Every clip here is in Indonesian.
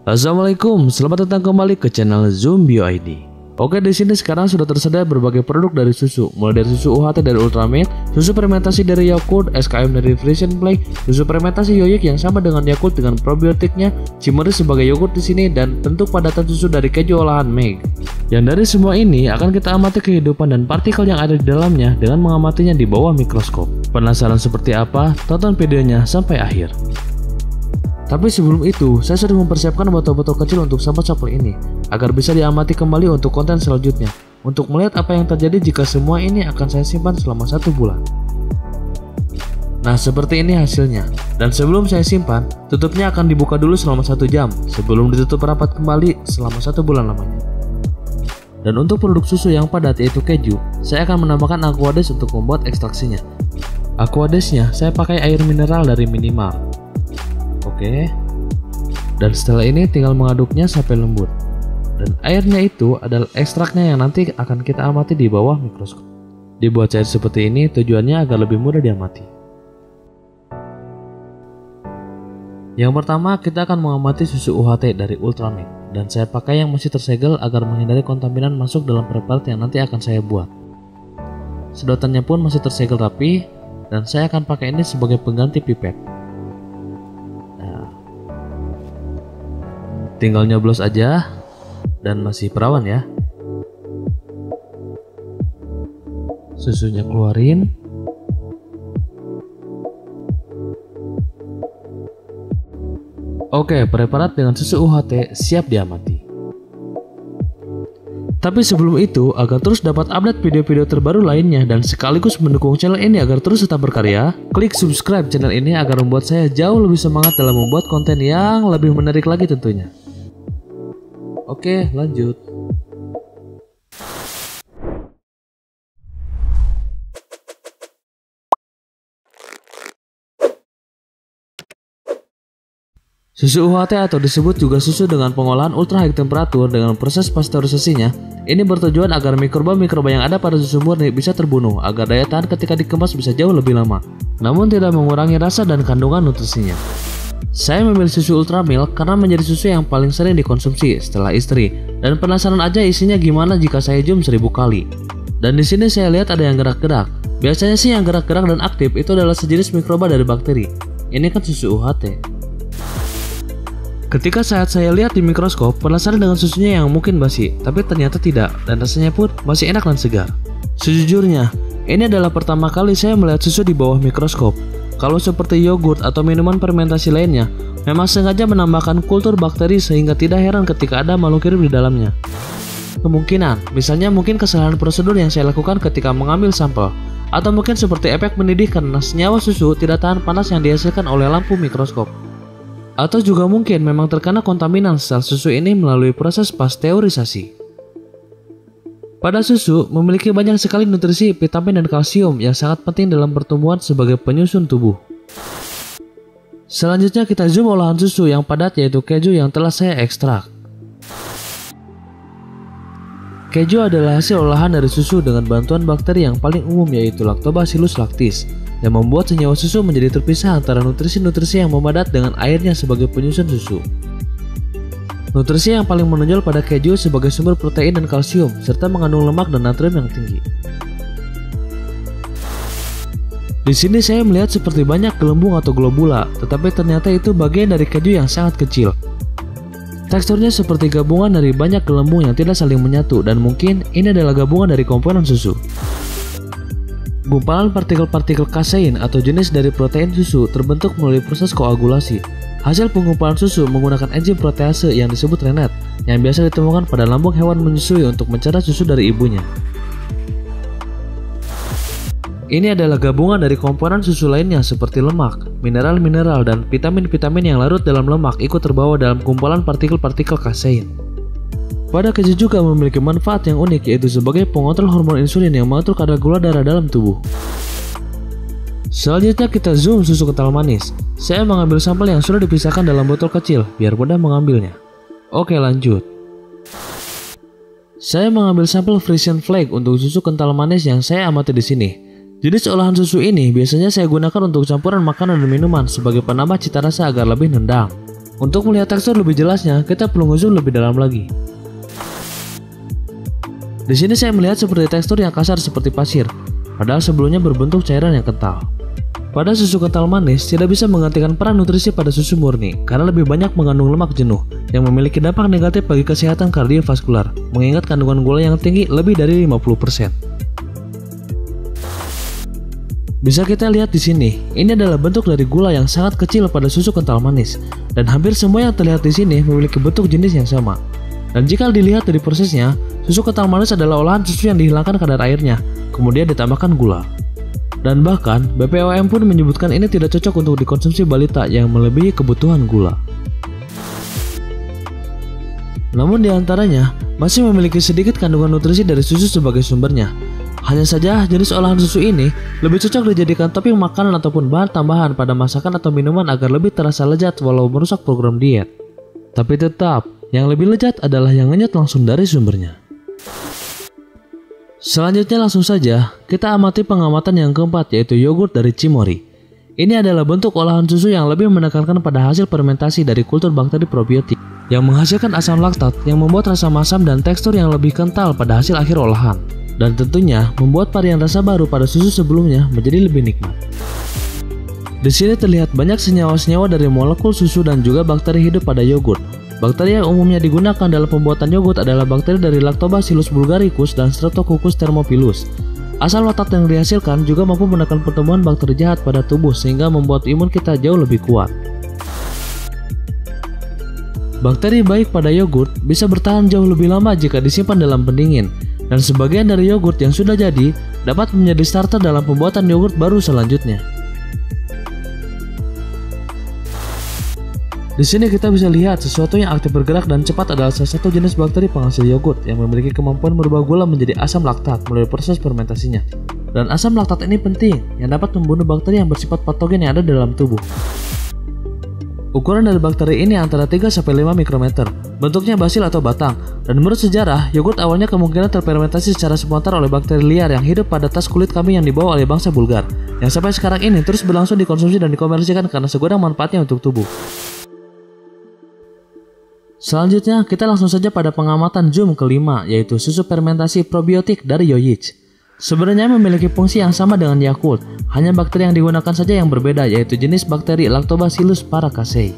Assalamualaikum, selamat datang kembali ke channel Zumbio ID. Oke, di sini sekarang sudah tersedia berbagai produk dari susu, mulai dari susu UHT dari Ultramilk, susu fermentasi dari Yakult, SKM dari Frisian Flake, susu fermentasi Yoyik yang sama dengan Yakult dengan probiotiknya, Cimeri sebagai yogurt di sini, dan tentu padatan susu dari keju olahan Meg. Yang dari semua ini akan kita amati kehidupan dan partikel yang ada di dalamnya dengan mengamatinya di bawah mikroskop. Penasaran seperti apa? Tonton videonya sampai akhir. Tapi sebelum itu, saya sudah mempersiapkan botol-botol kecil untuk sampel-sampel ini, agar bisa diamati kembali untuk konten selanjutnya, untuk melihat apa yang terjadi jika semua ini akan saya simpan selama 1 bulan. Nah, seperti ini hasilnya, dan sebelum saya simpan, tutupnya akan dibuka dulu selama 1 jam, sebelum ditutup rapat kembali selama 1 bulan lamanya. Dan untuk produk susu yang padat yaitu keju, saya akan menambahkan Aquades untuk membuat ekstraksinya. Aquadesnya saya pakai air mineral dari Minimal. Oke, dan setelah ini tinggal mengaduknya sampai lembut. Dan airnya itu adalah ekstraknya yang nanti akan kita amati di bawah mikroskop. Dibuat cair seperti ini tujuannya agar lebih mudah diamati. Yang pertama kita akan mengamati susu UHT dari Ultramilk, dan saya pakai yang masih tersegel agar menghindari kontaminan masuk dalam preparat yang nanti akan saya buat. Sedotannya pun masih tersegel rapi, dan saya akan pakai ini sebagai pengganti pipet. Tinggal nyoblos aja dan masih perawan ya. Susunya keluarin. Oke, preparat dengan susu UHT siap diamati. Tapi sebelum itu, agar terus dapat update video-video terbaru lainnya dan sekaligus mendukung channel ini agar terus tetap berkarya, klik subscribe channel ini agar membuat saya jauh lebih semangat dalam membuat konten yang lebih menarik lagi tentunya. Oke, lanjut. Susu UHT atau disebut juga susu dengan pengolahan ultra high temperatur dengan proses pasteurisasinya, ini bertujuan agar mikroba-mikroba yang ada pada susu murni bisa terbunuh agar daya tahan ketika dikemas bisa jauh lebih lama, namun tidak mengurangi rasa dan kandungan nutrisinya. Saya memilih susu Ultramilk karena menjadi susu yang paling sering dikonsumsi setelah istri, dan penasaran aja isinya gimana jika saya zoom 1000 kali. Dan di sini saya lihat ada yang gerak-gerak. Biasanya sih yang gerak-gerak dan aktif itu adalah sejenis mikroba dari bakteri. Ini kan susu UHT. Ketika saat saya lihat di mikroskop, penasaran dengan susunya yang mungkin basi, tapi ternyata tidak, dan rasanya pun masih enak dan segar. Sejujurnya, ini adalah pertama kali saya melihat susu di bawah mikroskop. Kalau seperti yogurt atau minuman fermentasi lainnya, memang sengaja menambahkan kultur bakteri sehingga tidak heran ketika ada makhluk hidup di dalamnya. Kemungkinan, misalnya mungkin kesalahan prosedur yang saya lakukan ketika mengambil sampel, atau mungkin seperti efek mendidih karena senyawa susu tidak tahan panas yang dihasilkan oleh lampu mikroskop. Atau juga mungkin memang terkena kontaminan sel susu ini melalui proses pasteurisasi. Pada susu memiliki banyak sekali nutrisi, vitamin dan kalsium yang sangat penting dalam pertumbuhan sebagai penyusun tubuh. Selanjutnya kita zoom olahan susu yang padat yaitu keju yang telah saya ekstrak. Keju adalah hasil olahan dari susu dengan bantuan bakteri yang paling umum yaitu Lactobacillus lactis, yang membuat senyawa susu menjadi terpisah antara nutrisi-nutrisi yang memadat dengan airnya sebagai penyusun susu. Nutrisi yang paling menonjol pada keju sebagai sumber protein dan kalsium, serta mengandung lemak dan natrium yang tinggi. Di sini saya melihat seperti banyak gelembung atau globula, tetapi ternyata itu bagian dari keju yang sangat kecil. Teksturnya seperti gabungan dari banyak gelembung yang tidak saling menyatu, dan mungkin ini adalah gabungan dari komponen susu. Gumpalan partikel-partikel kasein atau jenis dari protein susu terbentuk melalui proses koagulasi. Hasil penggumpalan susu menggunakan enzim protease yang disebut rennet, yang biasa ditemukan pada lambung hewan menyusui untuk mencerna susu dari ibunya. Ini adalah gabungan dari komponen susu lainnya seperti lemak, mineral-mineral, dan vitamin-vitamin yang larut dalam lemak ikut terbawa dalam gumpalan partikel-partikel kasein. Pada keju juga memiliki manfaat yang unik yaitu sebagai pengontrol hormon insulin yang mengatur kadar gula darah dalam tubuh. Selanjutnya kita zoom susu kental manis. Saya mengambil sampel yang sudah dipisahkan dalam botol kecil biar mudah mengambilnya. Oke, lanjut. Saya mengambil sampel Frisian Flake untuk susu kental manis yang saya amati di sini. Jenis olahan susu ini biasanya saya gunakan untuk campuran makanan dan minuman sebagai penambah cita rasa agar lebih nendang. Untuk melihat tekstur lebih jelasnya, kita perlu ngezoom lebih dalam lagi. Di sini saya melihat seperti tekstur yang kasar seperti pasir, padahal sebelumnya berbentuk cairan yang kental. Pada susu kental manis tidak bisa menggantikan peran nutrisi pada susu murni karena lebih banyak mengandung lemak jenuh yang memiliki dampak negatif bagi kesehatan kardiovaskular, mengingat kandungan gula yang tinggi lebih dari 50%. Bisa kita lihat di sini, ini adalah bentuk dari gula yang sangat kecil pada susu kental manis, dan hampir semua yang terlihat di sini memiliki bentuk jenis yang sama. Dan jika dilihat dari prosesnya, susu kental manis adalah olahan susu yang dihilangkan kadar airnya, kemudian ditambahkan gula. Dan bahkan, BPOM pun menyebutkan ini tidak cocok untuk dikonsumsi balita yang melebihi kebutuhan gula. Namun di antaranya, masih memiliki sedikit kandungan nutrisi dari susu sebagai sumbernya. Hanya saja jenis olahan susu ini lebih cocok dijadikan topping makanan ataupun bahan tambahan pada masakan atau minuman agar lebih terasa lezat walau merusak program diet. Tapi tetap, yang lebih lezat adalah yang ngenyot langsung dari sumbernya. Selanjutnya langsung saja, kita amati pengamatan yang keempat yaitu yogurt dari Cimory. Ini adalah bentuk olahan susu yang lebih menekankan pada hasil fermentasi dari kultur bakteri probiotik yang menghasilkan asam laktat yang membuat rasa masam dan tekstur yang lebih kental pada hasil akhir olahan. Dan tentunya membuat varian rasa baru pada susu sebelumnya menjadi lebih nikmat. Di sini terlihat banyak senyawa-senyawa dari molekul susu dan juga bakteri hidup pada yogurt. Bakteri yang umumnya digunakan dalam pembuatan yogurt adalah bakteri dari Lactobacillus bulgaricus dan Streptococcus thermophilus. Asam laktat yang dihasilkan juga mampu menekan pertumbuhan bakteri jahat pada tubuh sehingga membuat imun kita jauh lebih kuat. Bakteri baik pada yogurt bisa bertahan jauh lebih lama jika disimpan dalam pendingin. Dan sebagian dari yogurt yang sudah jadi dapat menjadi starter dalam pembuatan yogurt baru selanjutnya. Di sini kita bisa lihat sesuatu yang aktif bergerak dan cepat adalah salah satu jenis bakteri penghasil yogurt yang memiliki kemampuan merubah gula menjadi asam laktat melalui proses fermentasinya. Dan asam laktat ini penting yang dapat membunuh bakteri yang bersifat patogen yang ada dalam tubuh. Ukuran dari bakteri ini antara 3-5 mikrometer, bentuknya basil atau batang, dan menurut sejarah, yogurt awalnya kemungkinan terfermentasi secara spontan oleh bakteri liar yang hidup pada tas kulit kambing yang dibawa oleh bangsa Bulgar, yang sampai sekarang ini terus berlangsung dikonsumsi dan dikomersikan karena segudang manfaatnya untuk tubuh. Selanjutnya, kita langsung saja pada pengamatan zoom kelima, yaitu susu fermentasi probiotik dari Yoyich. Sebenarnya memiliki fungsi yang sama dengan Yakult, hanya bakteri yang digunakan saja yang berbeda yaitu jenis bakteri Lactobacillus paracasei.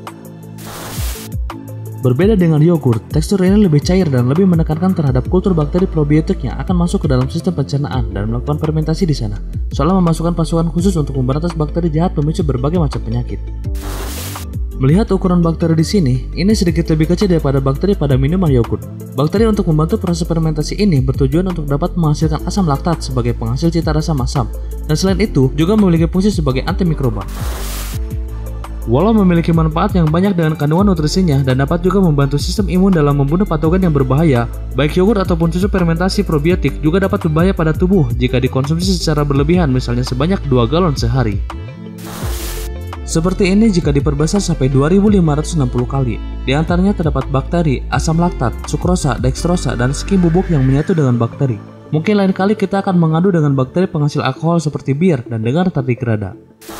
Berbeda dengan yogurt, tekstur ini lebih cair dan lebih menekankan terhadap kultur bakteri probiotik yang akan masuk ke dalam sistem pencernaan dan melakukan fermentasi di sana, seolah memasukkan pasukan khusus untuk memberantas bakteri jahat pemicu berbagai macam penyakit. Melihat ukuran bakteri di sini, ini sedikit lebih kecil daripada bakteri pada minuman yogurt. Bakteri untuk membantu proses fermentasi ini bertujuan untuk dapat menghasilkan asam laktat sebagai penghasil cita rasa masam, dan selain itu juga memiliki fungsi sebagai antimikroba. Walau memiliki manfaat yang banyak dengan kandungan nutrisinya dan dapat juga membantu sistem imun dalam membunuh patogen yang berbahaya, baik yogurt ataupun susu fermentasi probiotik juga dapat berbahaya pada tubuh jika dikonsumsi secara berlebihan, misalnya sebanyak 2 galon sehari. Seperti ini jika diperbesar sampai 2560 kali. Di antaranya terdapat bakteri, asam laktat, sukrosa, dextrosa, dan skim bubuk yang menyatu dengan bakteri. Mungkin lain kali kita akan mengadu dengan bakteri penghasil alkohol seperti bir dan dengar tardigrada.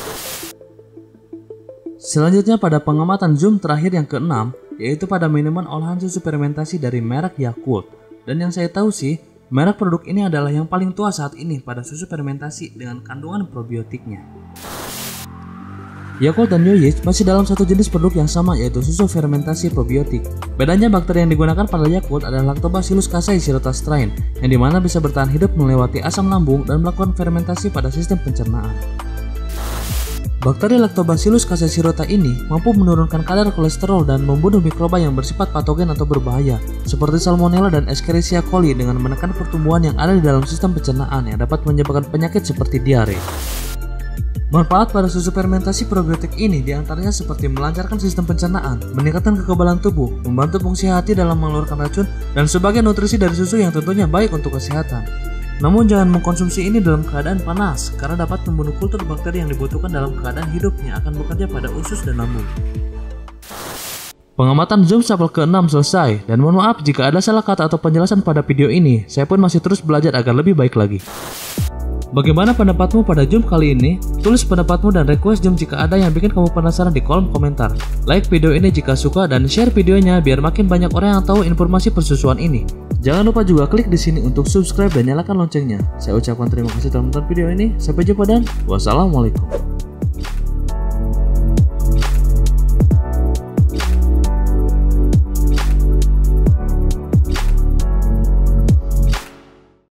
Selanjutnya pada pengamatan zoom terakhir yang keenam, yaitu pada minuman olahan susu fermentasi dari merek Yakult. Dan yang saya tahu sih, merek produk ini adalah yang paling tua saat ini pada susu fermentasi dengan kandungan probiotiknya. Yakult dan Yoyich masih dalam satu jenis produk yang sama yaitu susu fermentasi probiotik. Bedanya bakteri yang digunakan pada Yakult adalah Lactobacillus casei shirota strain, yang dimana bisa bertahan hidup melewati asam lambung dan melakukan fermentasi pada sistem pencernaan. Bakteri Lactobacillus casei shirota ini mampu menurunkan kadar kolesterol dan membunuh mikroba yang bersifat patogen atau berbahaya, seperti Salmonella dan Escherichia coli dengan menekan pertumbuhan yang ada di dalam sistem pencernaan yang dapat menyebabkan penyakit seperti diare. Manfaat pada susu fermentasi probiotik ini diantaranya seperti melancarkan sistem pencernaan, meningkatkan kekebalan tubuh, membantu fungsi hati dalam mengeluarkan racun, dan sebagai nutrisi dari susu yang tentunya baik untuk kesehatan. Namun jangan mengkonsumsi ini dalam keadaan panas, karena dapat membunuh kultur bakteri yang dibutuhkan dalam keadaan hidup yang akan bekerja pada usus dan lambung. Pengamatan zoom sampel ke-6 selesai, dan mohon maaf jika ada salah kata atau penjelasan pada video ini, saya pun masih terus belajar agar lebih baik lagi. Bagaimana pendapatmu pada Zoom kali ini? Tulis pendapatmu dan request Zoom jika ada yang bikin kamu penasaran di kolom komentar. Like video ini jika suka dan share videonya biar makin banyak orang yang tahu informasi persusuan ini. Jangan lupa juga klik di sini untuk subscribe dan nyalakan loncengnya. Saya ucapkan terima kasih telah menonton video ini. Sampai jumpa dan wassalamualaikum.